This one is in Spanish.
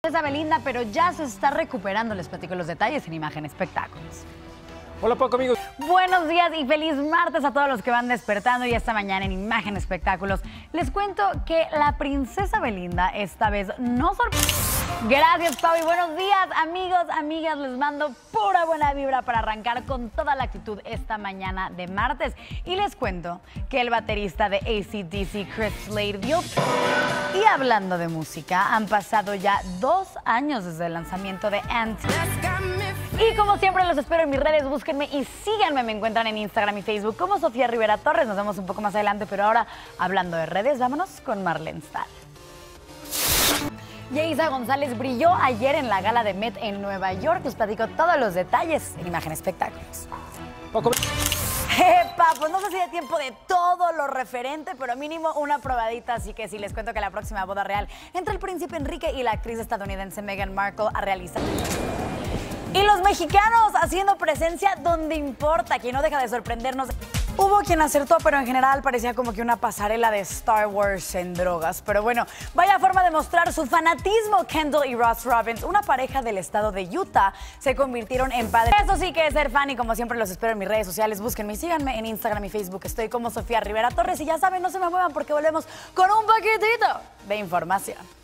Es Belinda, pero ya se está recuperando. Les platico los detalles en Imagen Espectáculos. Hola Paco, amigos. Buenos días y feliz martes a todos los que van despertando. Y esta mañana en Imagen Espectáculos les cuento que la princesa Belinda esta vez no sorprendió. Gracias, Pau, y buenos días, amigos, amigas. Les mando pura buena vibra para arrancar con toda la actitud esta mañana de martes. Y les cuento que el baterista de AC/DC, Chris Slade, dio... Y hablando de música, han pasado ya 2 años desde el lanzamiento de Ant. Y como siempre los espero en mis redes, búsquenme y síganme. Me encuentran en Instagram y Facebook como Sofía Rivera Torres. Nos vemos un poco más adelante, pero ahora, hablando de redes, vámonos con Marlene Stahl. Yeisa González brilló ayer en la gala de Met en Nueva York. Les platico todos los detalles en Imagen Espectáculos. Paco. Pues no sé si hay tiempo de todo lo referente, pero mínimo una probadita. Así que sí, les cuento que la próxima boda real entre el príncipe Enrique y la actriz estadounidense Meghan Markle a realizar. Y los mexicanos haciendo presencia donde importa, que no deja de sorprendernos. Hubo quien acertó, pero en general parecía como que una pasarela de Star Wars en drogas. Pero bueno, vaya forma de mostrar su fanatismo. Kendall y Ross Robbins, una pareja del estado de Utah, se convirtieron en padres. Eso sí que es ser fan y como siempre los espero en mis redes sociales. Búsquenme y síganme en Instagram y Facebook. Estoy como Sofía Rivera Torres y ya saben, no se me muevan porque volvemos con un paquetito de información.